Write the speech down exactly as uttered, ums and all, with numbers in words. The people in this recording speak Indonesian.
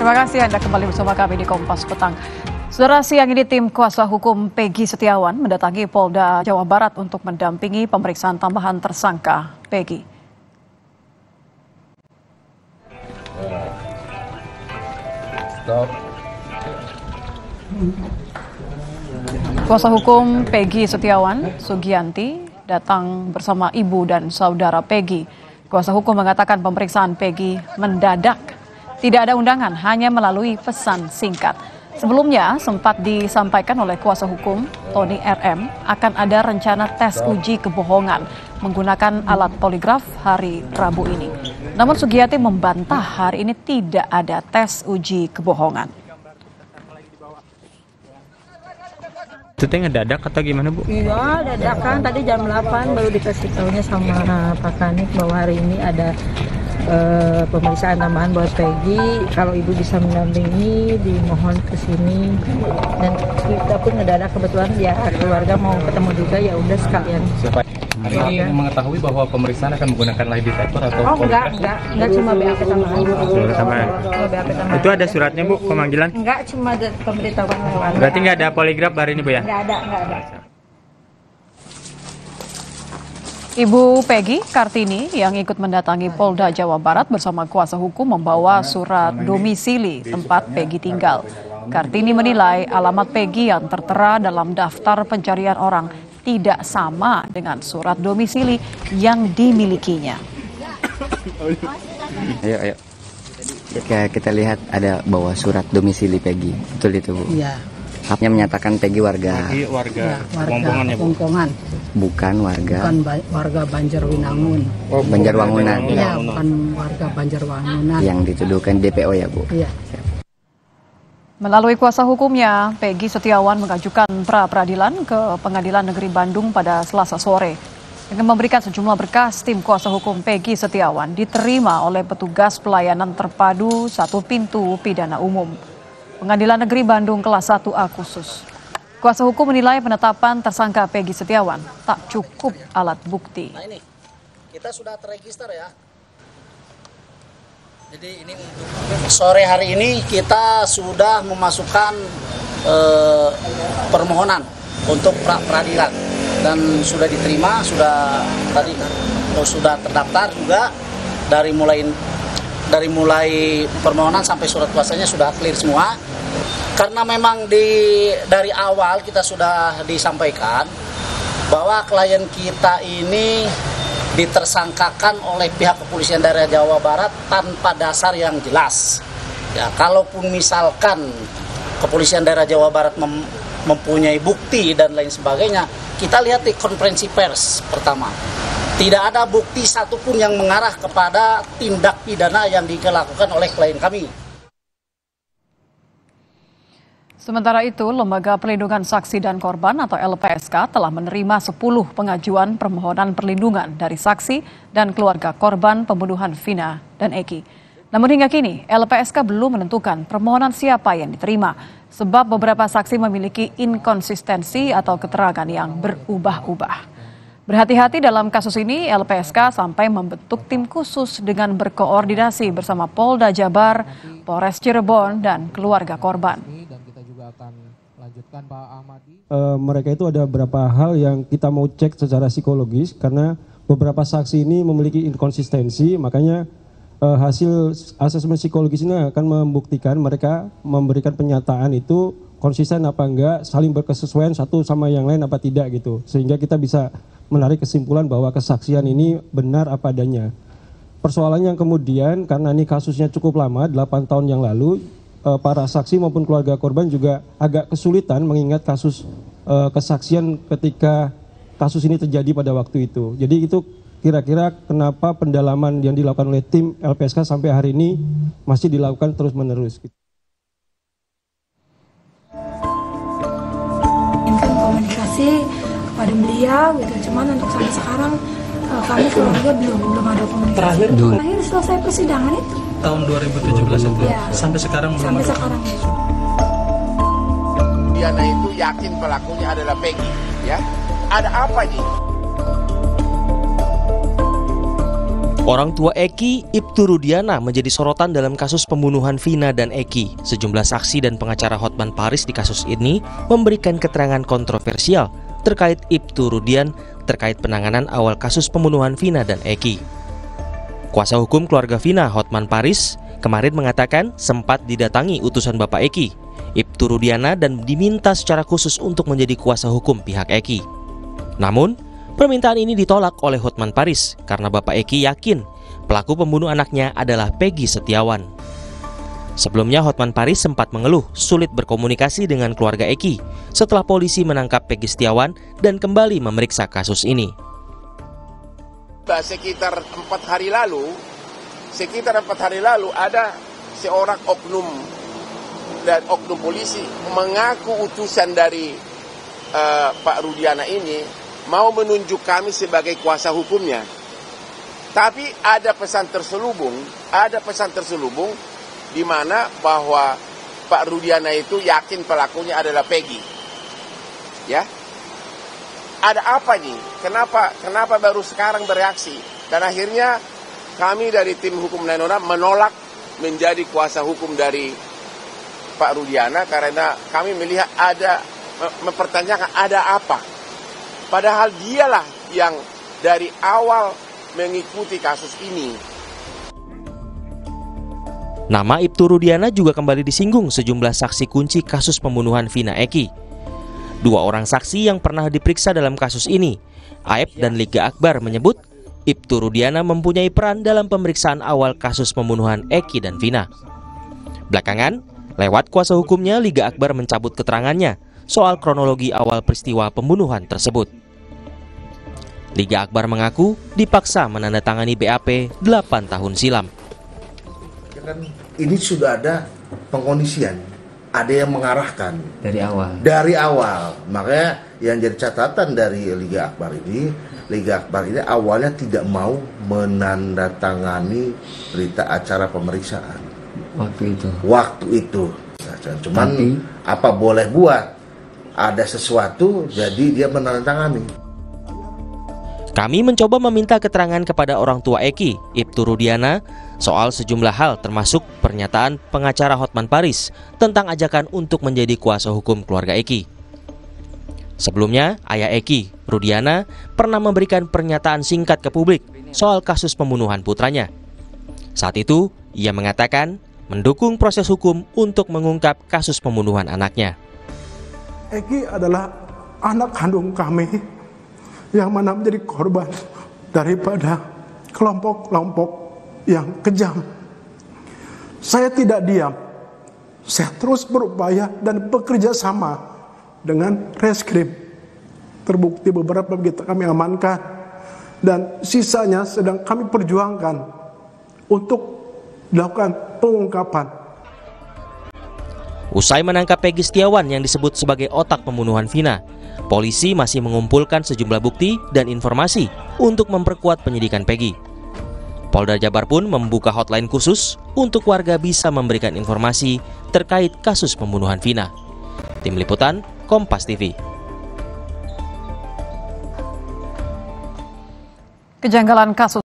Terima kasih Anda kembali bersama kami di Kompas Petang. Saudara, siang ini tim kuasa hukum Peggy Setiawan mendatangi Polda Jawa Barat untuk mendampingi pemeriksaan tambahan tersangka Peggy. Stop. Kuasa hukum Peggy Setiawan, Sugianti, datang bersama ibu dan saudara Peggy. Kuasa hukum mengatakan pemeriksaan Peggy mendadak. Tidak ada undangan, hanya melalui pesan singkat. Sebelumnya sempat disampaikan oleh kuasa hukum Tony R M akan ada rencana tes uji kebohongan menggunakan alat poligraf hari Rabu ini. Namun Sugianti membantah hari ini tidak ada tes uji kebohongan. Itu teh ngedadak atau gimana, Bu? Iya, dadakan. Tadi jam delapan baru dikasih tahunya sama Pak Kanit bahwa hari ini ada uh, pemeriksaan tambahan buat Peggy. Kalau Ibu bisa mendampingi, dimohon ke sini. Dan kita pun ngedadak, kebetulan ya keluarga mau ketemu juga, ya udah sekalian. Hari ini mengetahui bahwa pemeriksaan akan menggunakan lie detector atau Oh enggak, enggak, enggak cuma B A P tambahan. Tambahan. Cuma B A P tambahan. Itu ada suratnya, Bu, pemanggilan? Enggak, cuma ada pemberitahuan lewat. Berarti nggak ada poligraf hari ini, Bu, ya? Enggak ada, enggak ada. Ibu Peggy Kartini yang ikut mendatangi Polda Jawa Barat bersama kuasa hukum membawa surat domisili tempat Peggy tinggal. Kartini menilai alamat Peggy yang tertera dalam daftar pencarian orang tidak sama dengan surat domisili yang dimilikinya. Ayo, ayo. Kita, kita lihat ada bawa surat domisili Peggy. Betul itu, Bu? Iya. Hapnya menyatakan Peggy warga. Peggy warga, Ya, warga Pongpongan ya, Bu? Pongpongan. Bukan warga. Bukan ba- warga Banjarwinangun. Oh, Banjarwangunan. Iya, bukan warga Banjarwangunan. Yang dituduhkan D P O ya, Bu? Iya. Melalui kuasa hukumnya, Peggy Setiawan mengajukan pra-peradilan ke Pengadilan Negeri Bandung pada Selasa sore. Dengan memberikan sejumlah berkas, tim kuasa hukum Peggy Setiawan diterima oleh petugas pelayanan terpadu satu pintu pidana umum Pengadilan Negeri Bandung kelas satu A khusus. Kuasa hukum menilai penetapan tersangka Peggy Setiawan tak cukup alat bukti. Nah ini, kita sudah terregister ya. Jadi ini untuk sore hari ini kita sudah memasukkan eh, permohonan untuk pra peradilan dan sudah diterima, sudah tadi oh, sudah terdaftar juga dari mulai dari mulai permohonan sampai surat kuasanya sudah clear semua. Karena memang di dari awal kita sudah disampaikan bahwa klien kita ini ditersangkakan oleh pihak kepolisian daerah Jawa Barat tanpa dasar yang jelas. Ya, kalaupun misalkan kepolisian daerah Jawa Barat mem mempunyai bukti dan lain sebagainya, kita lihat di konferensi pers pertama. Tidak ada bukti satupun yang mengarah kepada tindak pidana yang dilakukan oleh klien kami. Sementara itu, Lembaga Perlindungan Saksi dan Korban atau L P S K telah menerima sepuluh pengajuan permohonan perlindungan dari saksi dan keluarga korban pembunuhan Vina dan Eki. Namun hingga kini, L P S K belum menentukan permohonan siapa yang diterima, sebab beberapa saksi memiliki inkonsistensi atau keterangan yang berubah-ubah. Berhati-hati dalam kasus ini, L P S K sampai membentuk tim khusus dengan berkoordinasi bersama Polda Jabar, Polres Cirebon, dan keluarga korban. Lanjutkan Pak Ahmadi. Uh, mereka itu ada beberapa hal yang kita mau cek secara psikologis karena beberapa saksi ini memiliki inkonsistensi, makanya uh, hasil asesmen psikologis ini akan membuktikan mereka memberikan pernyataan itu konsisten apa enggak, saling berkesesuaian satu sama yang lain apa tidak gitu, sehingga kita bisa menarik kesimpulan bahwa kesaksian ini benar apa adanya. Persoalannya yang kemudian karena ini kasusnya cukup lama, delapan tahun yang lalu, para saksi maupun keluarga korban juga agak kesulitan mengingat kasus uh, kesaksian ketika kasus ini terjadi pada waktu itu. Jadi itu kira-kira kenapa pendalaman yang dilakukan oleh tim L P S K sampai hari ini masih dilakukan terus-menerus. Inginkan komunikasi kepada beliau gitu, cuman untuk sampai sekarang uh, kami keluarga belum belum ada komunikasi. Terakhir, terakhir selesai persidangan itu tahun dua ribu tujuh belas itu ya, sampai sekarang belum sampai ada. sekarang. Diana itu yakin pelakunya adalah Peggy, ya. Ada apa nih? Orang tua Eki, Ibtu Rudiana, menjadi sorotan dalam kasus pembunuhan Vina dan Eki. Sejumlah saksi dan pengacara Hotman Paris di kasus ini memberikan keterangan kontroversial terkait Ibtu Rudian terkait penanganan awal kasus pembunuhan Vina dan Eki. Kuasa hukum keluarga Vina, Hotman Paris, kemarin mengatakan sempat didatangi utusan Bapak Eki, Ibtu Rudiana, dan diminta secara khusus untuk menjadi kuasa hukum pihak Eki. Namun, permintaan ini ditolak oleh Hotman Paris karena Bapak Eki yakin pelaku pembunuh anaknya adalah Peggy Setiawan. Sebelumnya Hotman Paris sempat mengeluh sulit berkomunikasi dengan keluarga Eki setelah polisi menangkap Peggy Setiawan dan kembali memeriksa kasus ini. Sekitar empat hari lalu, sekitar empat hari lalu ada seorang oknum dan oknum polisi mengaku utusan dari uh, Pak Rudiana ini mau menunjuk kami sebagai kuasa hukumnya. Tapi ada pesan terselubung, ada pesan terselubung di mana bahwa Pak Rudiana itu yakin pelakunya adalah Peggy. Ya. Ada apa nih? Kenapa kenapa baru sekarang bereaksi? Dan akhirnya kami dari tim hukum Nainona menolak menjadi kuasa hukum dari Pak Rudiana karena kami melihat ada mempertanyakan ada apa? Padahal dialah yang dari awal mengikuti kasus ini. Nama Ibtu Rudiana juga kembali disinggung sejumlah saksi kunci kasus pembunuhan Vina Eki. Dua orang saksi yang pernah diperiksa dalam kasus ini, Aep dan Liga Akbar, menyebut Ibtu Rudiana mempunyai peran dalam pemeriksaan awal kasus pembunuhan Eki dan Vina. Belakangan, lewat kuasa hukumnya, Liga Akbar mencabut keterangannya soal kronologi awal peristiwa pembunuhan tersebut. Liga Akbar mengaku dipaksa menandatangani B A P delapan tahun silam. Ini sudah ada pengkondisian, ada yang mengarahkan dari awal. Dari awal, makanya yang jadi catatan dari Liga Akbar ini, Liga Akbar ini awalnya tidak mau menandatangani berita acara pemeriksaan. Waktu itu. Waktu itu, cuman Tapi... apa boleh buat? Ada sesuatu, jadi dia menandatangani. Kami mencoba meminta keterangan kepada orang tua Eki, Ibtu Rudiana, soal sejumlah hal termasuk pernyataan pengacara Hotman Paris tentang ajakan untuk menjadi kuasa hukum keluarga Eki. Sebelumnya, ayah Eki, Rudiana, pernah memberikan pernyataan singkat ke publik soal kasus pembunuhan putranya. Saat itu, ia mengatakan mendukung proses hukum untuk mengungkap kasus pembunuhan anaknya. Eki adalah anak kandung kami yang mana menjadi korban daripada kelompok-kelompok yang kejam. Saya tidak diam, saya terus berupaya dan bekerja sama dengan reskrim. Terbukti beberapa kita kami amankan dan sisanya sedang kami perjuangkan untuk dilakukan pengungkapan. Usai menangkap Peggy Setiawan yang disebut sebagai otak pembunuhan Vina, polisi masih mengumpulkan sejumlah bukti dan informasi untuk memperkuat penyidikan Peggy. Polda Jabar pun membuka hotline khusus untuk warga bisa memberikan informasi terkait kasus pembunuhan Vina. Tim Liputan, Kompas T V. Kejanggalan kasus